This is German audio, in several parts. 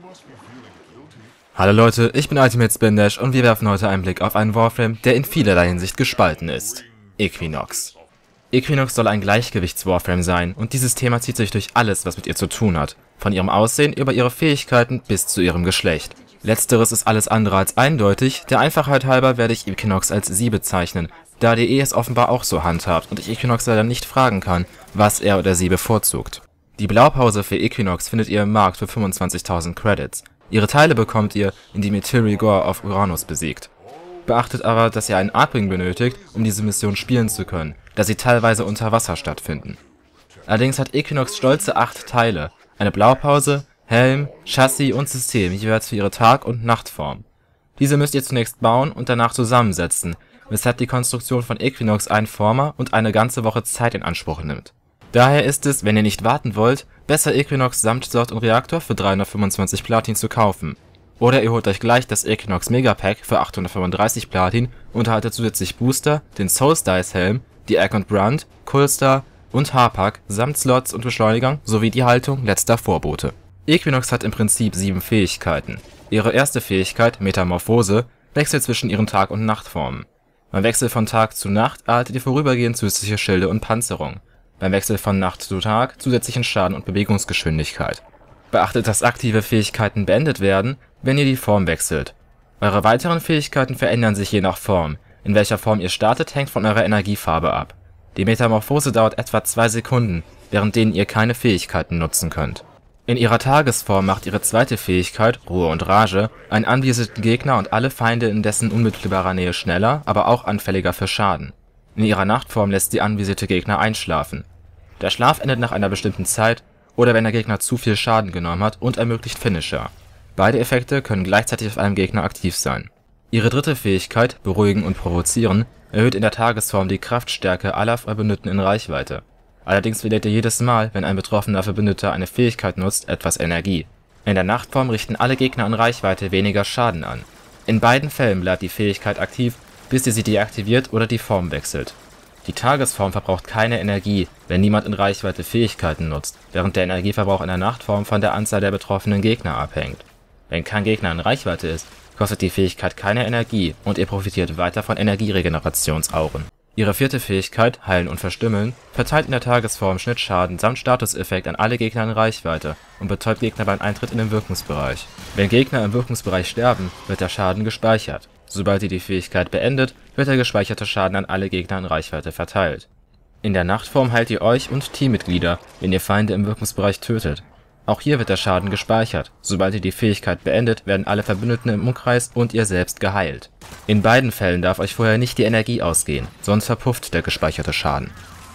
Hallo Leute, ich bin Ultimate Spindash und wir werfen heute einen Blick auf einen Warframe, der in vielerlei Hinsicht gespalten ist. Equinox. Equinox soll ein Gleichgewichts-Warframe sein und dieses Thema zieht sich durch alles, was mit ihr zu tun hat. Von ihrem Aussehen über ihre Fähigkeiten bis zu ihrem Geschlecht. Letzteres ist alles andere als eindeutig, der Einfachheit halber werde ich Equinox als sie bezeichnen, da DE es offenbar auch so handhabt und ich Equinox leider nicht fragen kann, was er oder sie bevorzugt. Die Blaupause für Equinox findet ihr im Markt für 25.000 Credits. Ihre Teile bekommt ihr, indem ihr Tyri-Gore auf Uranus besiegt. Beachtet aber, dass ihr einen Artwing benötigt, um diese Mission spielen zu können, da sie teilweise unter Wasser stattfinden. Allerdings hat Equinox stolze 8 Teile, eine Blaupause, Helm, Chassis und System jeweils für ihre Tag- und Nachtform. Diese müsst ihr zunächst bauen und danach zusammensetzen, weshalb die Konstruktion von Equinox einen Former und eine ganze Woche Zeit in Anspruch nimmt. Daher ist es, wenn ihr nicht warten wollt, besser Equinox samt Slot und Reaktor für 325 Platin zu kaufen. Oder ihr holt euch gleich das Equinox Megapack für 835 Platin und erhaltet zusätzlich Booster, den Souls Dice Helm, die Egg und Brand, Coolstar und Haarpack samt Slots und Beschleunigern sowie die Haltung letzter Vorbote. Equinox hat im Prinzip 7 Fähigkeiten. Ihre erste Fähigkeit, Metamorphose, wechselt zwischen ihren Tag- und Nachtformen. Beim Wechsel von Tag zu Nacht erhaltet ihr vorübergehend zusätzliche Schilde und Panzerung. Beim Wechsel von Nacht zu Tag zusätzlichen Schaden und Bewegungsgeschwindigkeit. Beachtet, dass aktive Fähigkeiten beendet werden, wenn ihr die Form wechselt. Eure weiteren Fähigkeiten verändern sich je nach Form. In welcher Form ihr startet, hängt von eurer Energiefarbe ab. Die Metamorphose dauert etwa 2 Sekunden, während denen ihr keine Fähigkeiten nutzen könnt. In ihrer Tagesform macht ihre zweite Fähigkeit, Ruhe und Rage, einen anvisierten Gegner und alle Feinde in dessen unmittelbarer Nähe schneller, aber auch anfälliger für Schaden. In ihrer Nachtform lässt sie anvisierte Gegner einschlafen. Der Schlaf endet nach einer bestimmten Zeit oder wenn der Gegner zu viel Schaden genommen hat und ermöglicht Finisher. Beide Effekte können gleichzeitig auf einem Gegner aktiv sein. Ihre dritte Fähigkeit, Beruhigen und Provozieren, erhöht in der Tagesform die Kraftstärke aller Verbündeten in Reichweite. Allerdings verliert ihr jedes Mal, wenn ein betroffener Verbündeter eine Fähigkeit nutzt, etwas Energie. In der Nachtform richten alle Gegner in Reichweite weniger Schaden an. In beiden Fällen bleibt die Fähigkeit aktiv, bis ihr sie deaktiviert oder die Form wechselt. Die Tagesform verbraucht keine Energie, wenn niemand in Reichweite Fähigkeiten nutzt, während der Energieverbrauch in der Nachtform von der Anzahl der betroffenen Gegner abhängt. Wenn kein Gegner in Reichweite ist, kostet die Fähigkeit keine Energie und ihr profitiert weiter von Energieregenerationsauren. Ihre vierte Fähigkeit, Heilen und Verstümmeln, verteilt in der Tagesform Schnittschaden samt Statuseffekt an alle Gegner in Reichweite und betäubt Gegner beim Eintritt in den Wirkungsbereich. Wenn Gegner im Wirkungsbereich sterben, wird der Schaden gespeichert. Sobald ihr die Fähigkeit beendet, wird der gespeicherte Schaden an alle Gegner in Reichweite verteilt. In der Nachtform heilt ihr euch und Teammitglieder, wenn ihr Feinde im Wirkungsbereich tötet. Auch hier wird der Schaden gespeichert. Sobald ihr die Fähigkeit beendet, werden alle Verbündeten im Umkreis und ihr selbst geheilt. In beiden Fällen darf euch vorher nicht die Energie ausgehen, sonst verpufft der gespeicherte Schaden.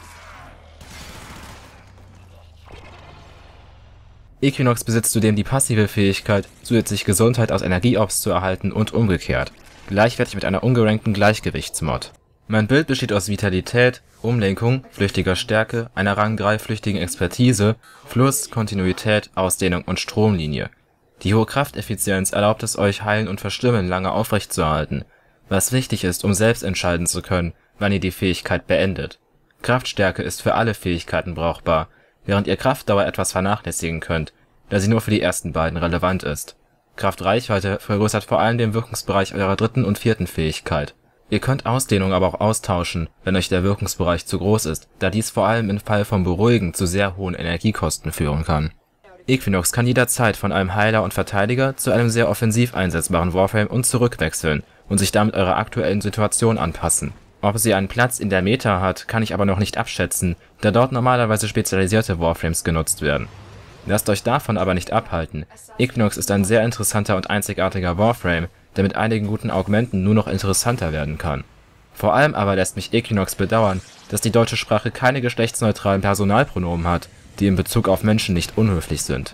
Equinox besitzt zudem die passive Fähigkeit, zusätzlich Gesundheit aus Energieorbs zu erhalten und umgekehrt, gleichwertig mit einer ungerankten Gleichgewichtsmod. Mein Bild besteht aus Vitalität, Umlenkung, flüchtiger Stärke, einer Rang 3 flüchtigen Expertise, Fluss, Kontinuität, Ausdehnung und Stromlinie. Die hohe Krafteffizienz erlaubt es euch, Heilen und Verstümmeln lange aufrechtzuerhalten, was wichtig ist, um selbst entscheiden zu können, wann ihr die Fähigkeit beendet. Kraftstärke ist für alle Fähigkeiten brauchbar, während ihr Kraftdauer etwas vernachlässigen könnt, da sie nur für die ersten beiden relevant ist. Kraftreichweite vergrößert vor allem den Wirkungsbereich eurer dritten und vierten Fähigkeit. Ihr könnt Ausdehnung aber auch austauschen, wenn euch der Wirkungsbereich zu groß ist, da dies vor allem im Fall von Beruhigen zu sehr hohen Energiekosten führen kann. Equinox kann jederzeit von einem Heiler und Verteidiger zu einem sehr offensiv einsetzbaren Warframe und zurückwechseln und sich damit eurer aktuellen Situation anpassen. Ob sie einen Platz in der Meta hat, kann ich aber noch nicht abschätzen, da dort normalerweise spezialisierte Warframes genutzt werden. Lasst euch davon aber nicht abhalten. Equinox ist ein sehr interessanter und einzigartiger Warframe, der mit einigen guten Augmenten nur noch interessanter werden kann. Vor allem aber lässt mich Equinox bedauern, dass die deutsche Sprache keine geschlechtsneutralen Personalpronomen hat, die in Bezug auf Menschen nicht unhöflich sind.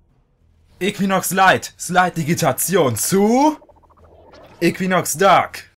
Equinox Light, Slide-Digitation zu Equinox Dark.